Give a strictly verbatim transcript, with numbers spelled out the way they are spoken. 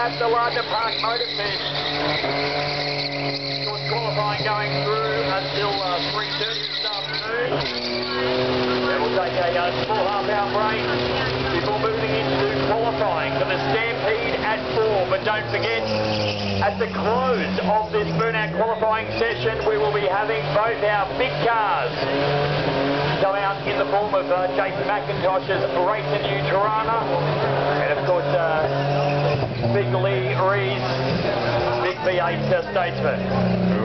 at the Lardener Park Motofest. Good qualifying going through until uh, three thirty this afternoon. Then we'll take a uh, small half-hour break before moving into qualifying for the Stampede at four. But don't forget, at the close of this burnout qualifying session, we will be having both our big cars come out in the form of uh, Jason McIntosh's Racing New Tirana, and of course uh, Big Lee Reed's Big V eight uh, Statesman.